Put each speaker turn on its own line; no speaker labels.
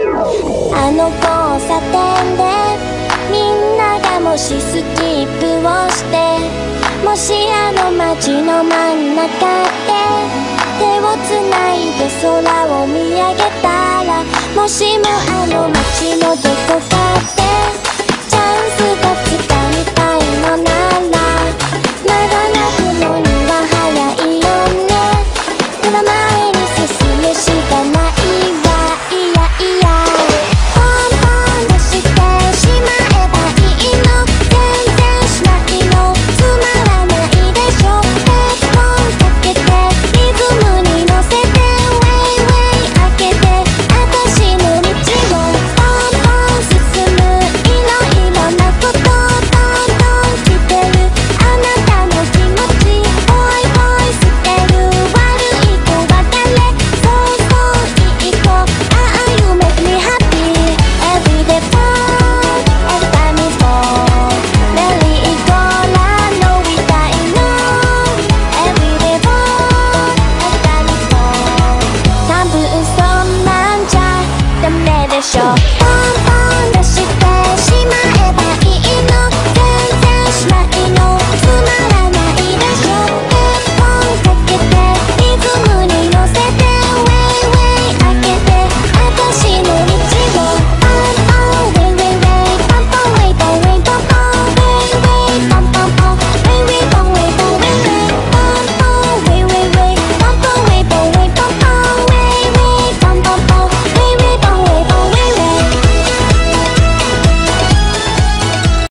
あの交差点でみんながもしスキップをしてもしあの街の真ん中で手をつないで空を見上げたらもしもあの街のどこかでチャンスがつかみたいのならまだ泣くのには早いよね目の前に進むしかないわいやいやポンポンとしてしまえばいいの全然しないのつまらないでしょヘッドホンかけてリズムに乗せてウェイウェイ開けて私の道をポンポン進むいろいろなことどんどん来てるあなたの気持ちボイボイ捨てる悪い子は誰そうそういい子ああ You make me happy Every day fall Every time is fall メリーゴーランドみたいの Every day fall Every time is fall 多分そんなんじゃダメでしょ